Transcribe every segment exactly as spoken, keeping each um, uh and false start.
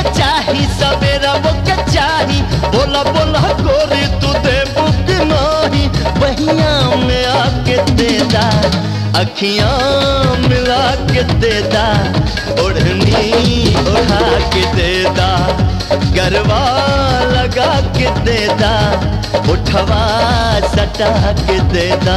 चाही सवेरा मुके चाही, बोला बोला गोरी तू दे बुक नाही, बहिया में आके देदा, अखियां मिला के देदा, ओढ़नी उठा के देदा, गरबा लगा के देदा, उठवा सटा के देदा।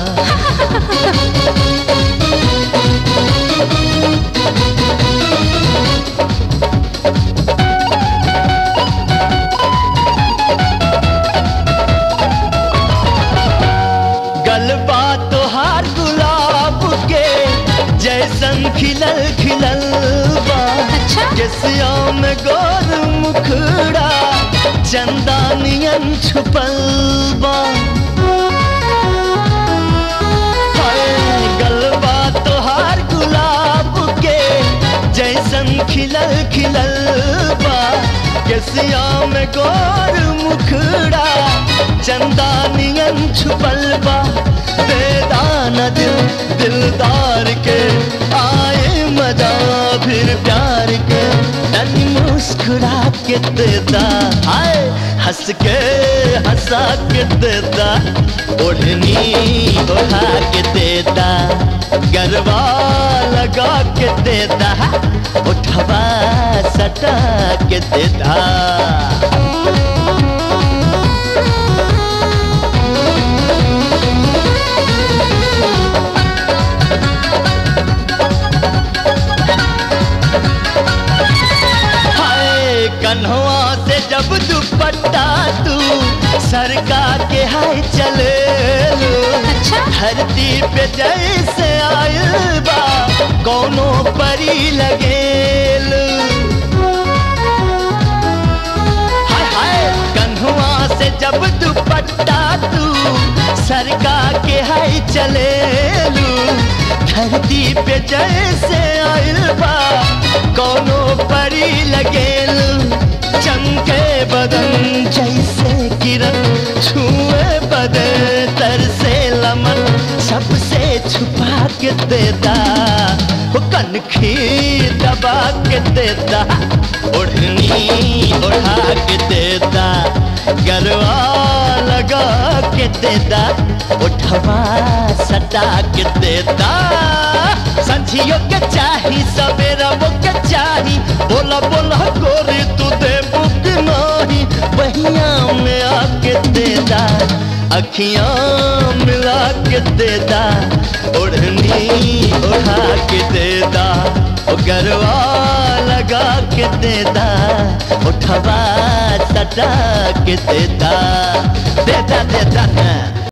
गलबा तोहार गुलाब के जैसन खिलल खिलल बा, अच्छा? केसिया में गोर मुखड़ा चंदानियन छुपल बा। हाय गलबा तोहार गुलाब के जैसन खिलल खिलल बा, केसिया में गोर मुखड़ा चंदानियन छुपल बा। बेदान दिल दिलदार के आए मजा फिर प्यार के, तनी मुस्कुरा के देदा, आए हंस के हंसा के देदा, ओढ़नी ओढ़ा के देदा, गरबा लगा के देदा, उठवा सटा के देदा। कन्हवा से जब दुपट्टा तू सरका के हाय चले लो, अच्छा? धरती पे जैसे आयल बा कोनो परी लगेलो। हाय हाय कन्हवा से जब दुपट्टा तू सरका के हाय चले लो, धरती पे जैसे आयल बा कोनो परी लगेलो। चमके बदन जैसे किरण छुए बदन तरसे लमन, सबसे छुपा के देदा, कनखी दबा के देदा, ओढ़नी ओढ़ा के देदा, गरबा लगा के देदा, उठवा सटा के देदा। संझियों के चाही सवेरा मुके चाही, बोला बोला गोरी तू दे बुक नाही, बहिया में आके देदा, अखियां मिला के देदा, ओढ़नी उठा के देदा, गरबा लगा के देदा, उठवा सटा के देदा, देदा देदा ना।